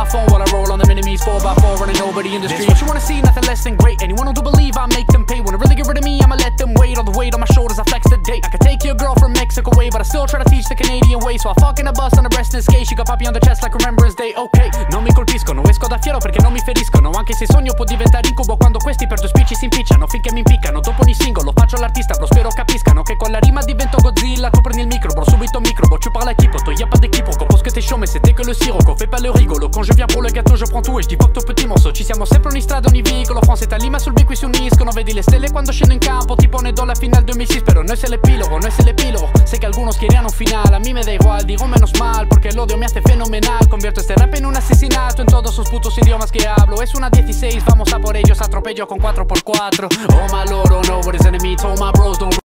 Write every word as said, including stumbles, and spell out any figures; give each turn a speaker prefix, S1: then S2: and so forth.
S1: phone while I roll on them enemies. Four by four running over the industry. This what you wanna see, nothing less than great. Anyone who do believe I make them pay. Wanna really get rid of me, I'ma let them wait. All the weight on my shoulders, I flex the date. I could take your girl from Mexico away, but I still try to teach the Canadian way. So I fuck in a bus on a breast and skate. She got puppy on the chest like Remembrance Day. Ok, non mi colpiscono, esco da fiero perché non mi feriscono. Anche se il sogno può diventare incubo quando questi per due spicci si impicciano. Finché mi impiccano, dopo ogni singolo faccio l'artista, bro, spero capiscano che con la rima divento Godzilla. Tu prendi il micro, bro, subito microbo. Tu parles à qui, poto, y'a pas d'équiproquo. Pense que t'es chaud mais c'était que le sirocco. Fais pas le rigolo, quand je viens pour le gâteau je prends tout e je dis fuck tuo petit morceau. Ci siamo sempre ogni strada, ogni vicolo. France e Lima sul B qui si uniscono. Vedi le stelle quando scendo in campo, tipo ne do la final duemilasei. Pero no es el epílogo, no es el epílogo. Sé que algunos querían un final, a mí me da igual, digo menos mal, porque el odio me hace fenomenal. Convierto este rap en un asesinato en todos sus putos idiomas que hablo. Es una dieciséis, vamos a por ellos, atropello con cuatro por cuatro. Oh my lord, oh no, what is enemy, told my bros don't